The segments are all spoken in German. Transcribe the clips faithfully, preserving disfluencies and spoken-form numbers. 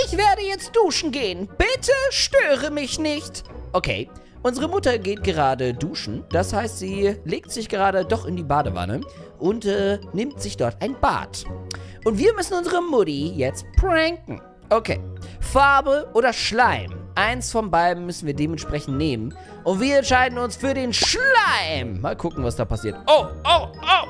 Ich werde jetzt duschen gehen. Bitte störe mich nicht. Okay. Unsere Mutter geht gerade duschen. Das heißt, sie legt sich gerade doch in die Badewanne und äh, nimmt sich dort ein Bad. Und wir müssen unsere Mutti jetzt pranken. Okay. Farbe oder Schleim? Eins von beiden müssen wir dementsprechend nehmen. Und wir entscheiden uns für den Schleim. Mal gucken, was da passiert. Oh, oh,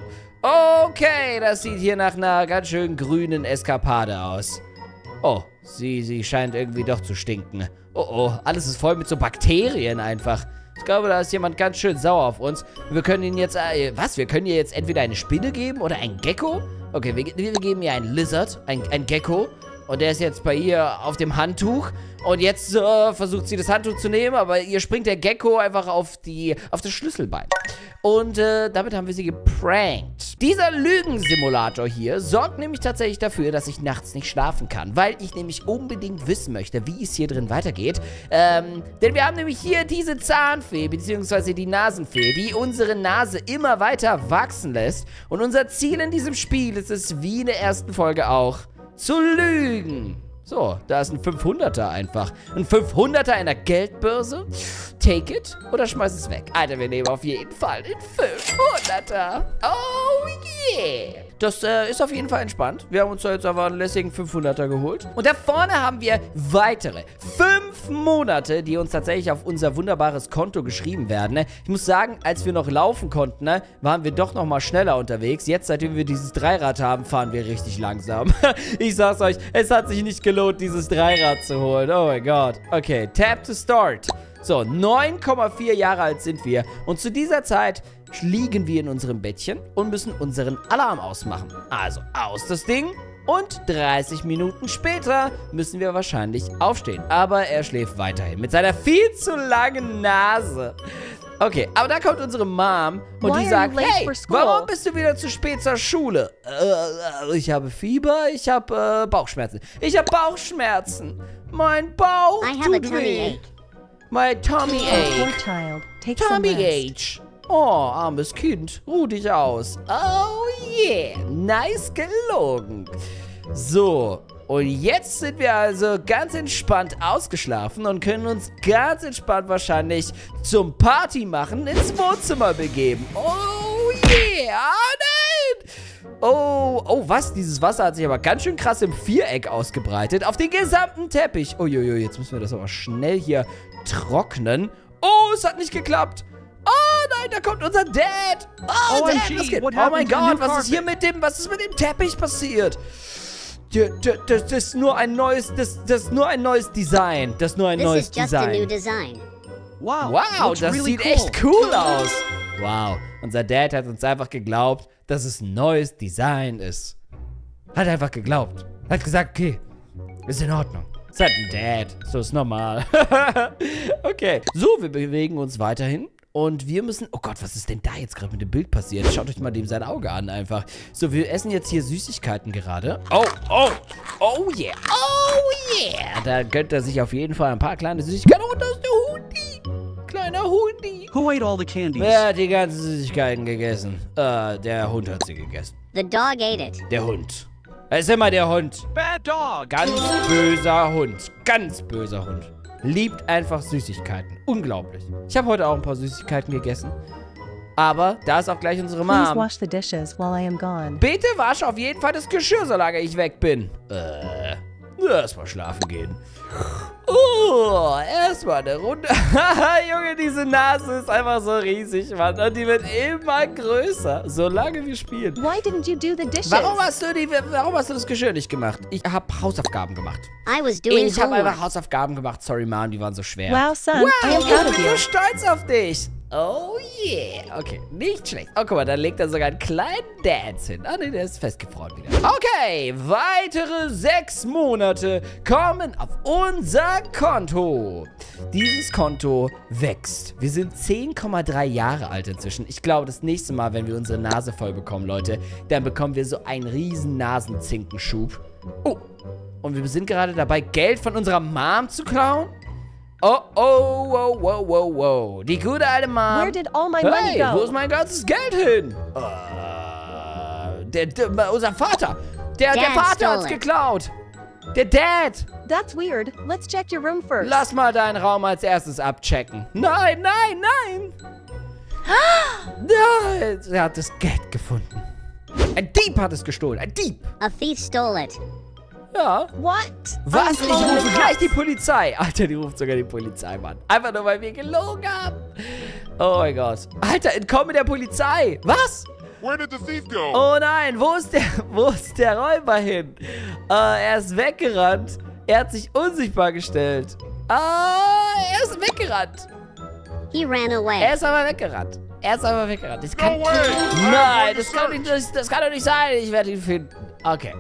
oh. Okay, das sieht hier nach einer ganz schön grünen Eskapade aus. Oh, sie, sie scheint irgendwie doch zu stinken. Oh, oh, alles ist voll mit so Bakterien einfach. Ich glaube, da ist jemand ganz schön sauer auf uns. Wir können ihnen jetzt, äh, was? Wir können ihr jetzt entweder eine Spinne geben oder ein Gecko? Okay, wir, wir geben ihr einen Lizard, ein, ein Gecko. Und der ist jetzt bei ihr auf dem Handtuch. Und jetzt äh, versucht sie das Handtuch zu nehmen, aber ihr springt der Gecko einfach auf, die, auf das Schlüsselbein. Und äh, damit haben wir sie geprankt. Dieser Lügensimulator hier sorgt nämlich tatsächlich dafür, dass ich nachts nicht schlafen kann. Weil ich nämlich unbedingt wissen möchte, wie es hier drin weitergeht. Ähm, denn wir haben nämlich hier diese Zahnfee, beziehungsweise die Nasenfee, die unsere Nase immer weiter wachsen lässt. Und unser Ziel in diesem Spiel ist es, wie in der ersten Folge auch, zu lügen. So, da ist ein fünfhunderter einfach. Ein fünfhunderter in der Geldbörse. Take it oder schmeiß es weg. Alter, wir nehmen auf jeden Fall den fünfhunderter. Oh yeah. Das äh, ist auf jeden Fall entspannt. Wir haben uns da jetzt aber einen lässigen fünfhunderter geholt. Und da vorne haben wir weitere fünf Monate, die uns tatsächlich auf unser wunderbares Konto geschrieben werden. Ne? Ich muss sagen, als wir noch laufen konnten, ne, waren wir doch noch mal schneller unterwegs. Jetzt, seitdem wir dieses Dreirad haben, fahren wir richtig langsam. Ich sag's euch, es hat sich nicht gelohnt, dieses Dreirad zu holen. Oh mein Gott. Okay, tap to start. So, neun Komma vier Jahre alt sind wir. Und zu dieser Zeit liegen wir in unserem Bettchen und müssen unseren Alarm ausmachen. Also, aus das Ding. Und dreißig Minuten später müssen wir wahrscheinlich aufstehen. Aber er schläft weiterhin mit seiner viel zu langen Nase. Okay, aber da kommt unsere Mom und die sagt, hey, warum bist du wieder zu spät zur Schule? Äh, ich habe Fieber, ich habe äh, Bauchschmerzen. Ich habe Bauchschmerzen. Mein Bauch tut weh. My tummy ache. Tummy ache. Oh, armes Kind, ruh dich aus. Oh yeah, nice gelogen. So, und jetzt sind wir also ganz entspannt ausgeschlafen und können uns ganz entspannt wahrscheinlich zum Party machen ins Wohnzimmer begeben. Oh yeah, oh nein. Oh, oh, was? Dieses Wasser hat sich aber ganz schön krass im Viereck ausgebreitet auf den gesamten Teppich. Uiuiui, jetzt müssen wir das aber schnell hier trocknen. Oh, es hat nicht geklappt. Oh nein, da kommt unser Dad. Oh, O M Dad, G, was geht? what Oh mein happened to the Gott, new was ist hier mit dem, was ist mit dem Teppich passiert? Das, das, das ist nur ein neues, das, das ist nur ein neues Design. Das ist nur ein This neues is just a new Design. design. Wow, Wow, looks das really sieht cool. echt cool aus. Wow, unser Dad hat uns einfach geglaubt, dass es ein neues Design ist. Hat einfach geglaubt. Hat gesagt, okay, ist in Ordnung. Ist halt ein Dad, so ist normal. Okay, so, wir bewegen uns weiterhin. Und wir müssen... Oh Gott, was ist denn da jetzt gerade mit dem Bild passiert? Schaut euch mal dem sein Auge an einfach. So, wir essen jetzt hier Süßigkeiten gerade. Oh, oh, oh yeah, oh yeah. Da gönnt er sich auf jeden Fall ein paar kleine Süßigkeiten. Und das ist der Hundi. Kleiner Hundi. Who ate all the candies? Wer hat die ganzen Süßigkeiten gegessen? Äh, der Hund hat sie gegessen. The dog ate it. Der Hund. Es ist immer der Hund. Bad dog. Ganz böser Hund. Ganz böser Hund. Liebt einfach Süßigkeiten. Unglaublich. Ich habe heute auch ein paar Süßigkeiten gegessen. Aber da ist auch gleich unsere Please Mom. wash the dishes while I am gone. Bitte wasche auf jeden Fall das Geschirr, solange ich weg bin. Äh, erstmal schlafen gehen. Oh, erstmal eine Runde. Junge, diese Nase ist einfach so riesig, Mann. Und die wird immer größer, solange wir spielen. Why didn't you do the dishes? Warum hast du die, warum hast du das Geschirr nicht gemacht? Ich habe Hausaufgaben gemacht. I was doing Ich habe einfach homework. Hausaufgaben gemacht. Sorry, Mom, die waren so schwer. Wow, son, Wow, I am ich proud of bin you. so stolz auf dich. Oh yeah. Okay, nicht schlecht. Oh, guck mal, da legt er sogar einen kleinen Dance hin. Ah, ne, der ist festgefroren wieder. Okay, weitere sechs Monate kommen auf unser Konto. Dieses Konto wächst. Wir sind zehn Komma drei Jahre alt inzwischen. Ich glaube, das nächste Mal, wenn wir unsere Nase voll bekommen, Leute, dann bekommen wir so einen riesen Nasenzinkenschub. Oh, und wir sind gerade dabei, Geld von unserer Mom zu klauen. Oh, oh, wow, wow, wow, wow. Die gute alte Mom. Where did all my money Hey, go? wo ist mein ganzes Geld hin? Uh, der, der, unser Vater. Der, der Dad Vater stole hat's it. geklaut. Der Dad! That's weird. Let's check your room first. Lass mal deinen Raum als erstes abchecken. Nein, nein, nein! Nein! Er hat das Geld gefunden. Ein Dieb hat es gestohlen. Ein Dieb! A thief stole it. Ja. What? Was? I'm Ich calling rufe the gleich cops. die Polizei. Alter, die ruft sogar die Polizei, Mann. Einfach nur, weil wir gelogen haben. Oh mein Gott. Alter, entkomme der Polizei. Was? Where did the thief go? Oh nein, wo ist der, wo ist der Räuber hin? Äh, er ist weggerannt. Er hat sich unsichtbar gestellt. Ah, er ist weggerannt. He ran away. Er ist aber weggerannt. Er ist aber weggerannt. Das kann, No way. nein, das kann, nicht, das, das kann doch nicht sein. Ich werde ihn finden. Okay.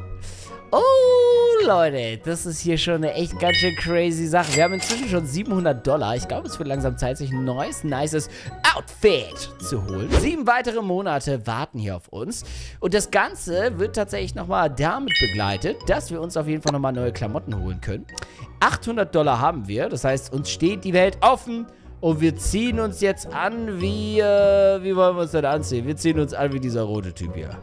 Oh, Leute, das ist hier schon eine echt ganz schön crazy Sache. Wir haben inzwischen schon siebenhundert Dollar. Ich glaube, es wird langsam Zeit, sich ein neues, nices Outfit zu holen. Sieben weitere Monate warten hier auf uns. Und das Ganze wird tatsächlich nochmal damit begleitet, dass wir uns auf jeden Fall nochmal neue Klamotten holen können. achthundert Dollar haben wir. Das heißt, uns steht die Welt offen. Und wir ziehen uns jetzt an wie, äh, wie wollen wir uns denn anziehen? Wir ziehen uns an wie dieser rote Typ hier.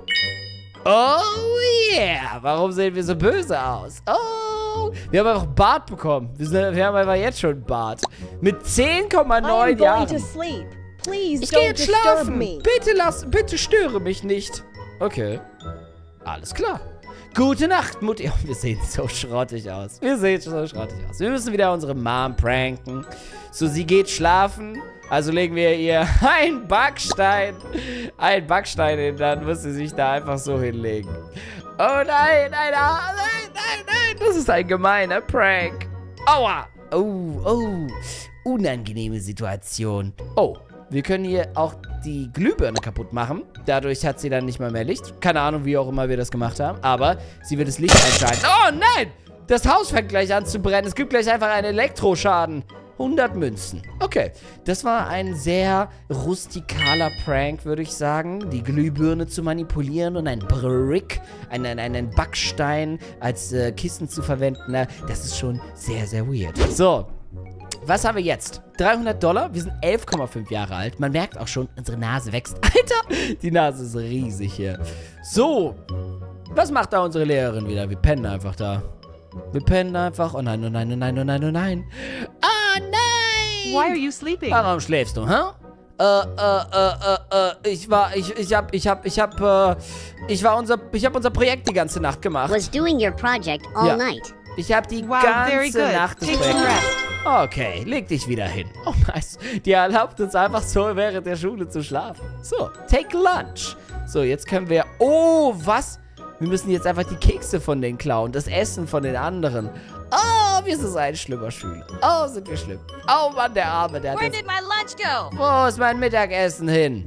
Oh yeah! Warum sehen wir so böse aus? Oh! Wir haben einfach Bart bekommen. Wir, sind, wir haben einfach jetzt schon Bart. Mit zehn Komma I'm neun going Jahren. to sleep. Please Ich gehe don't jetzt disturb schlafen. me. Bitte lass, bitte störe mich nicht. Okay. Alles klar. Gute Nacht, Mutti. Oh, wir sehen so schrottig aus. Wir sehen so schrottig aus. Wir müssen wieder unsere Mom pranken. So, sie geht schlafen. Also legen wir ihr einen Backstein, einen Backstein hin, dann muss sie sich da einfach so hinlegen. Oh nein, nein, nein, nein, nein, das ist ein gemeiner Prank. Aua. Oh, oh, unangenehme Situation. Oh, wir können hier auch die Glühbirne kaputt machen. Dadurch hat sie dann nicht mal mehr Licht. Keine Ahnung, wie auch immer wir das gemacht haben, aber sie wird das Licht einschalten. Oh nein, das Haus fängt gleich an zu brennen. Es gibt gleich einfach einen Elektroschaden. hundert Münzen. Okay, das war ein sehr rustikaler Prank, würde ich sagen. Die Glühbirne zu manipulieren und ein Brick, einen, einen Backstein als äh, Kissen zu verwenden. Na, das ist schon sehr, sehr weird. So, was haben wir jetzt? dreihundert Dollar, wir sind elf Komma fünf Jahre alt. Man merkt auch schon, unsere Nase wächst. Alter, die Nase ist riesig hier. So, was macht da unsere Lehrerin wieder? Wir pennen einfach da. Wir pennen einfach. Oh nein, oh nein, oh nein, oh nein, oh nein. Ah, nein! Why are you sleeping? Warum schläfst du, hä? Äh, äh, äh, äh, äh, ich war, ich, ich hab, ich hab, ich hab, äh, ich war unser, ich hab unser Projekt die ganze Nacht gemacht. Was doing your project all Ja. night. Ich hab die Wow, very ganze good. Nacht das Take Projekt some gemacht. rest. Okay, leg dich wieder hin. Oh, nice. Die erlaubt uns einfach so während der Schule zu schlafen. So, take lunch. So, jetzt können wir, oh, was? Wir müssen jetzt einfach die Kekse von den klauen, das Essen von den anderen. Oh, wir sind so ein schlimmer Schüler. Oh, sind wir schlimm. Oh Mann, der Arme, der hat Where jetzt... did my lunch go? Wo ist mein Mittagessen hin?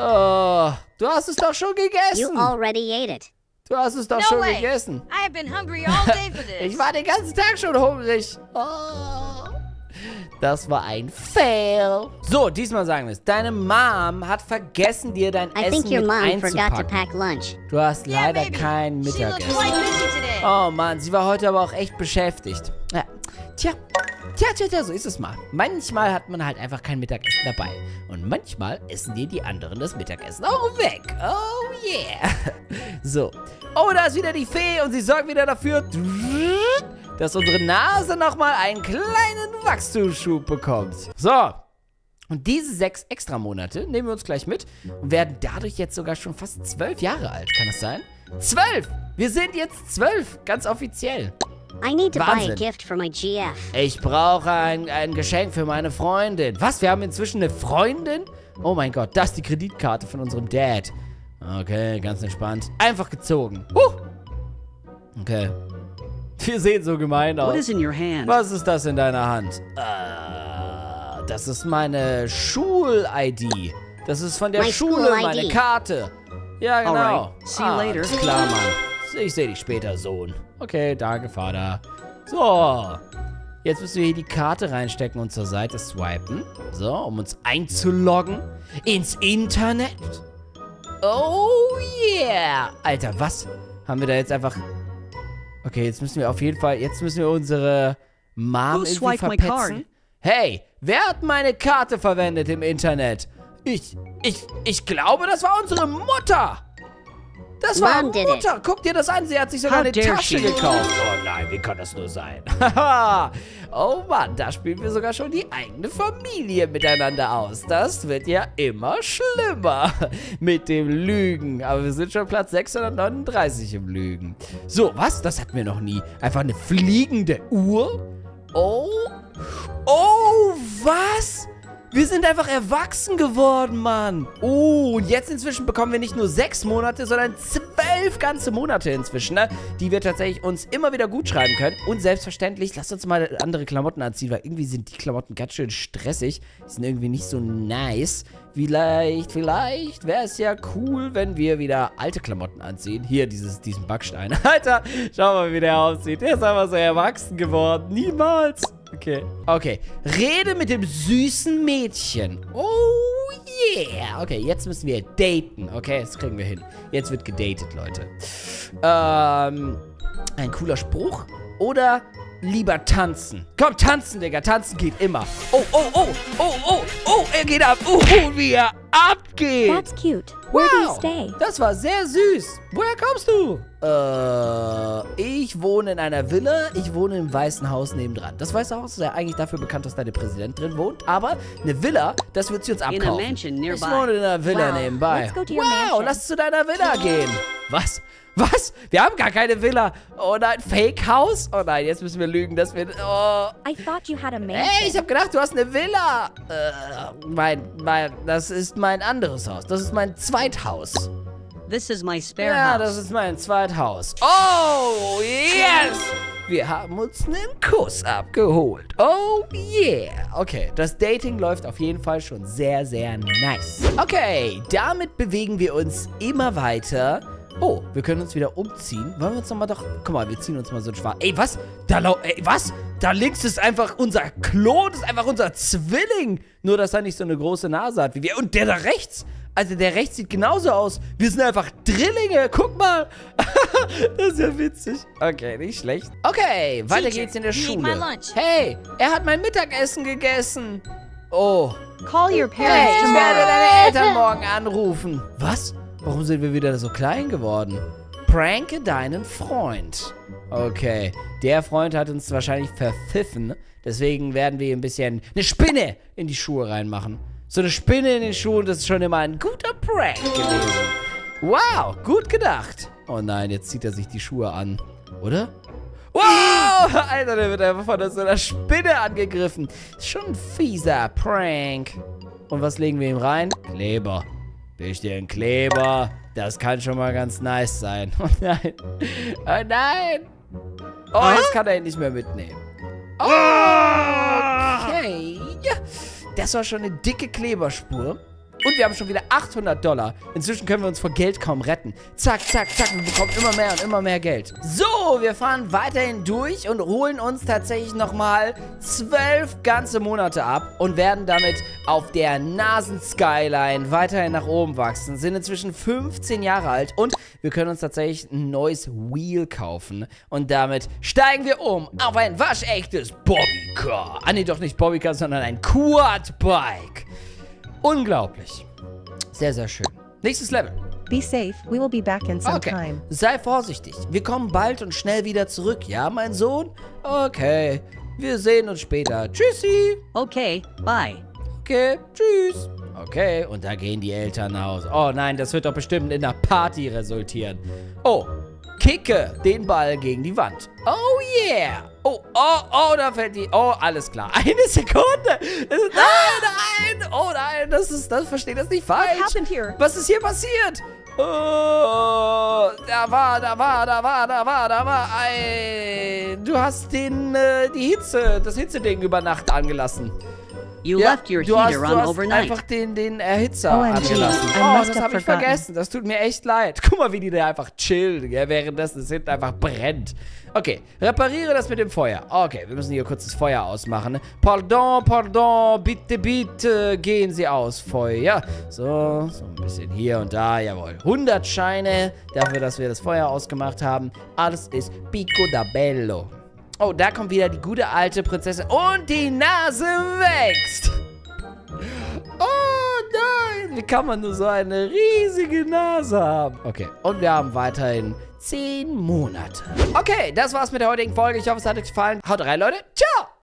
Oh, du hast es doch schon You gegessen. already ate it. Du hast es doch No schon way. gegessen. I have been hungry all day for this. Ich war den ganzen Tag schon hungrig. Oh. Das war ein Fail. So, diesmal sagen wir es. Deine Mom hat vergessen, dir dein I Essen think your mit mom forgot to einzupacken. pack lunch. Du hast Yeah, leider maybe. kein She looked Mittagessen. quite busy today. Oh Mann, sie war heute aber auch echt beschäftigt. Ja. Tja, tja, tja, tja, so ist es mal. Manchmal hat man halt einfach kein Mittagessen dabei. Und manchmal essen dir die anderen das Mittagessen auch weg. Oh yeah. So. Oh, da ist wieder die Fee und sie sorgt wieder dafür, dass unsere Nase nochmal einen kleinen Wachstumsschub bekommt. So. Und diese sechs extra Monate nehmen wir uns gleich mit und werden dadurch jetzt sogar schon fast zwölf Jahre alt. Kann das sein? Zwölf! Wir sind jetzt zwölf, ganz offiziell. I need to buy a Wahnsinn. gift for my G F. Ich brauche ein, ein Geschenk für meine Freundin. Was? Wir haben inzwischen eine Freundin? Oh mein Gott, das ist die Kreditkarte von unserem Dad. Okay, ganz entspannt. Einfach gezogen. Huh. Okay. Wir sehen so gemein What aus. is in your hand? Was ist das in deiner Hand? Äh, das ist meine Schul-I D. Das ist von der My Schule, school I D. meine Karte. Ja, genau. Alright. See you later. Alles klar, Mann. Ich sehe dich später, Sohn. Okay, danke, Vater. So. Jetzt müssen wir hier die Karte reinstecken und zur Seite swipen. So, um uns einzuloggen ins Internet. Oh yeah. Alter, was? Haben wir da jetzt einfach... Okay, jetzt müssen wir auf jeden Fall... Jetzt müssen wir unsere Mom Who irgendwie swiped my verpetzen. card? Hey, wer hat meine Karte verwendet im Internet? Ich, ich, ich glaube, das war unsere Mutter. Das war Mom did it. Mutter. Guck dir das an. Sie hat sich sogar How eine dare Tasche she? gekauft. Oh nein. nein, wie kann das nur sein? Oh Mann, da spielen wir sogar schon die eigene Familie miteinander aus. Das wird ja immer schlimmer mit dem Lügen. Aber wir sind schon Platz sechshundertneununddreißig im Lügen. So, was? Das hatten wir noch nie. Einfach eine fliegende Uhr? Oh. Oh, was? Wir sind einfach erwachsen geworden, Mann. Oh, und jetzt inzwischen bekommen wir nicht nur sechs Monate, sondern zwölf ganze Monate inzwischen, ne? Die wir tatsächlich uns immer wieder gut schreiben können. Und selbstverständlich, lasst uns mal andere Klamotten anziehen, weil irgendwie sind die Klamotten ganz schön stressig. Die sind irgendwie nicht so nice. Vielleicht, vielleicht wäre es ja cool, wenn wir wieder alte Klamotten anziehen. Hier, dieses, diesen Backstein. Alter, schau mal, wie der aussieht. Der ist einfach so erwachsen geworden. Niemals. Okay. Okay. Rede mit dem süßen Mädchen. Oh yeah. Okay, jetzt müssen wir daten. Okay, das kriegen wir hin. Jetzt wird gedatet, Leute. Ähm, ein cooler Spruch oder lieber tanzen? Komm, tanzen, Digga. Tanzen geht immer. Oh, oh, oh, oh, oh, oh, er geht ab. Oh, oh, wie er abgeht. That's cute. Where do you stay? Das war sehr süß. Woher kommst du? Äh, ich wohne in einer Villa. Ich wohne im Weißen Haus nebendran. Das Weiße Haus ist ja eigentlich dafür bekannt, dass da der Präsident drin wohnt. Aber eine Villa, das wird sie uns In a abkaufen. mansion Ich nearby. wohne in einer Villa Wow. nebenbei. Let's go to your Wow, mansion. lass zu deiner Villa gehen. Was? Was? Wir haben gar keine Villa. Oh nein, Fake-Haus? Oh nein, jetzt müssen wir lügen, dass wir... Oh. I thought you had a mansion. Hey, ich hab gedacht, du hast eine Villa. Äh, mein, mein, das ist mein anderes Haus. Das ist mein Zweithaus. This is my spare Ja, house. das ist mein Zweithaus. Oh, yes! Wir haben uns einen Kuss abgeholt. Oh, yeah. Okay, das Dating läuft auf jeden Fall schon sehr, sehr nice. Okay, damit bewegen wir uns immer weiter. Oh, wir können uns wieder umziehen. Wollen wir uns nochmal doch... Guck mal, wir ziehen uns mal so ein schwarz... Ey, was? Da lau... Ey, was? Da links ist einfach unser Klon. Das ist einfach unser Zwilling. Nur, dass er nicht so eine große Nase hat wie wir. Und der da rechts... Also der rechts sieht genauso aus. Wir sind einfach Drillinge. Guck mal. Das ist ja witzig. Okay, nicht schlecht. Okay, weiter Teacher, geht's in der you ate Schule. my lunch. Hey, er hat mein Mittagessen gegessen. Oh. Call your Hey, parents ich werde tomorrow. deine Eltern morgen anrufen. Was? Warum sind wir wieder so klein geworden? Pranke deinen Freund. Okay, der Freund hat uns wahrscheinlich verpfiffen. Deswegen werden wir hier ein bisschen eine Spinne in die Schuhe reinmachen. So eine Spinne in den Schuhen, das ist schon immer ein guter Prank gewesen. Wow, gut gedacht. Oh nein, jetzt zieht er sich die Schuhe an. Oder? Wow, Alter, der wird einfach von so einer Spinne angegriffen. Schon ein fieser Prank. Und was legen wir ihm rein? Kleber. Will ich dir einen Kleber? Das kann schon mal ganz nice sein. Oh nein. Oh nein. Oh, jetzt kann er ihn nicht mehr mitnehmen. Okay. Das war schon eine dicke Kleberspur. Und wir haben schon wieder achthundert Dollar. Inzwischen können wir uns vor Geld kaum retten. Zack, zack, zack. Wir bekommen immer mehr und immer mehr Geld. So, wir fahren weiterhin durch und holen uns tatsächlich nochmal zwölf ganze Monate ab und werden damit auf der Nasen-Skyline weiterhin nach oben wachsen. Sind inzwischen fünfzehn Jahre alt und wir können uns tatsächlich ein neues Wheel kaufen. Und damit steigen wir um auf ein waschechtes Bobbycar. Ah, nee, doch nicht Bobbycar, sondern ein Quad-Bike. Unglaublich. Sehr, sehr schön. Nächstes Level. Be safe. We will be back in some Okay. time. Sei vorsichtig. Wir kommen bald und schnell wieder zurück. Ja, mein Sohn? Okay. Wir sehen uns später. Tschüssi. Okay, bye. Okay, tschüss. Okay, und da gehen die Eltern nach Hause. Oh nein, das wird doch bestimmt in einer Party resultieren. Oh, kicke den Ball gegen die Wand. Oh yeah. Oh, oh, oh, da fällt die... Oh, alles klar. Eine Sekunde. Das ist, nein, nein. Oh nein, das ist... Das versteht das nicht What falsch. happened here? Was ist hier passiert? Oh, da war, da war, da war, da war, da war ein... Du hast den, äh, die Hitze, das Hitzeding über Nacht angelassen. You Ja, left your du hast, heater du on hast overnight. einfach den, den Erhitzer O M G, angelassen. I Oh, must das have habe ich forgotten. vergessen. Das tut mir echt leid. Guck mal, wie die da einfach chillen, ja, währenddessen es hinten einfach brennt. Okay, repariere das mit dem Feuer. Okay, wir müssen hier kurz das Feuer ausmachen. Pardon, pardon, bitte, bitte, gehen Sie aus, Feuer. So, so ein bisschen hier und da, jawohl. hundert Scheine dafür, dass wir das Feuer ausgemacht haben. Alles ist pico da bello. Oh, da kommt wieder die gute alte Prinzessin. Und die Nase wächst. Oh nein, Wie kann man nur so eine riesige Nase haben? Okay, und wir haben weiterhin zehn Monate. Okay, das war's mit der heutigen Folge. Ich hoffe, es hat euch gefallen. Haut rein, Leute. Ciao!